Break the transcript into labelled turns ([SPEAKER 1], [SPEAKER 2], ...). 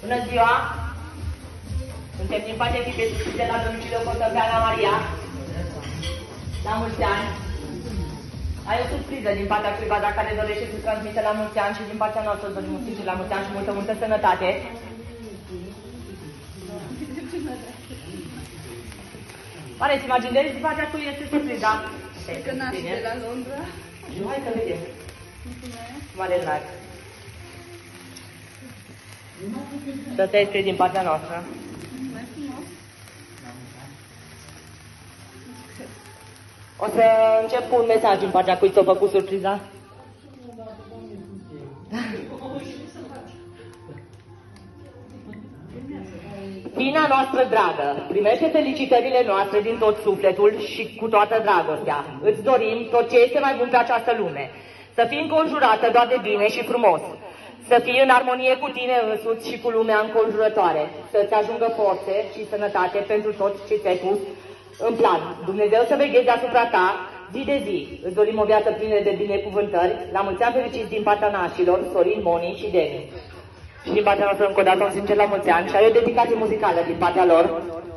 [SPEAKER 1] Bună ziua! Suntem din partea echipei de la domiciliul Constantina Maria. La mulți ani! Ai o surpriză din partea cuiva dacă ne dorește să transmite la mulți ani și din partea noastră îți dorim un la mulți ani și multă, multă sănătate. Pare, îți imaginezi din partea cui este surpriza?
[SPEAKER 2] Că naște de la Londra.
[SPEAKER 1] Hai să vedem.
[SPEAKER 2] Mulțumesc.
[SPEAKER 1] Mare drag. Să te scrie din partea noastră.
[SPEAKER 2] Mulțumesc frumos.
[SPEAKER 1] O să încep cu un mesaj din partea cui ți-a făcut surpriza. Fina noastră dragă, primește felicitările noastre din tot sufletul și cu toată dragostea. Îți dorim tot ce este mai bun pe această lume. Să fii înconjurată doar de bine și frumos. Să fii în armonie cu tine însuți și cu lumea înconjurătoare. Să-ți ajungă forțe și sănătate pentru tot ce ți-ai pus în plan. Dumnezeu să vegheze asupra ta zi de zi. Îți dorim o viață plină de binecuvântări. La mulți ani fericiți din partea nașilor, Sorin, Moni și Deni. Și din partea noastră încă o dată un sincer la mulți ani și ai o dedicație muzicală din partea lor.